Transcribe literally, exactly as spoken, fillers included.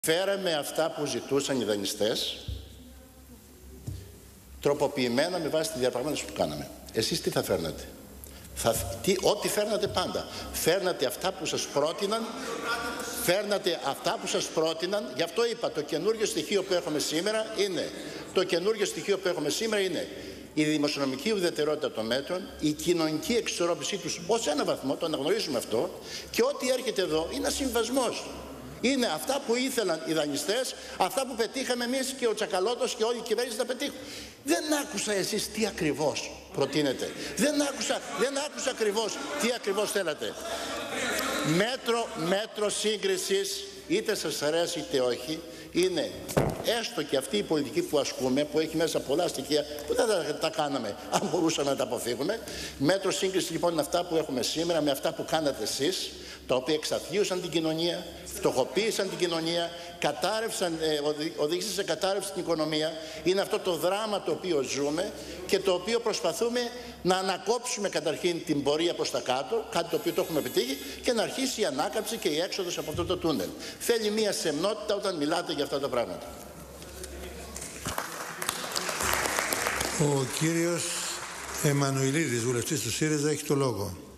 Φέραμε αυτά που ζητούσαν οι δανειστές, τροποποιημένα με βάση τη διαπραγμάτευση που κάναμε. Εσείς τι θα φέρνατε? Θα, τι, ό,τι φέρνατε πάντα. Φέρνατε αυτά που σας πρότειναν, φέρνατε αυτά που σας πρότειναν. Γι' αυτό είπα, το καινούργιο στοιχείο που έχουμε σήμερα είναι, το καινούργιο στοιχείο που έχουμε σήμερα είναι η δημοσιονομική ουδετερότητα των μέτρων, η κοινωνική εξισορρόπησή τους ως ένα βαθμό, το αναγνωρίζουμε αυτό, και ό,τι έρχεται εδώ είναι ένα συμβασμός. Είναι αυτά που ήθελαν οι δανειστές, αυτά που πετύχαμε εμείς και ο Τσακαλώτος και όλη η κυβέρνηση να πετύχουν. Δεν άκουσα εσείς τι ακριβώς προτείνετε. Δεν άκουσα, δεν άκουσα ακριβώς τι ακριβώς θέλατε. Μέτρο, μέτρο σύγκρισης, είτε σας αρέσει είτε όχι, είναι έστω και αυτή η πολιτική που ασκούμε, που έχει μέσα πολλά στοιχεία που δεν θα τα κάναμε αν μπορούσαμε να τα αποφύγουμε. Μέτρο σύγκριση λοιπόν είναι αυτά που έχουμε σήμερα με αυτά που κάνατε εσείς, τα οποία εξαθλίωσαν την κοινωνία, φτωχοποίησαν την κοινωνία, κατάρρευσαν, ε, οδήγησαν σε κατάρρευση την οικονομία. Είναι αυτό το δράμα το οποίο ζούμε και το οποίο προσπαθούμε να ανακόψουμε καταρχήν την πορεία προς τα κάτω, κάτι το οποίο το έχουμε επιτύχει, και να αρχίσει η ανάκαμψη και η έξοδος από αυτό το τούνελ. Θέλει μία σεμνότητα όταν μιλάτε για αυτά τα πράγματα. Ο κύριος Εμμανουηλίδης, βουλευτής του ΣΥΡΙΖΑ, έχει το λόγο.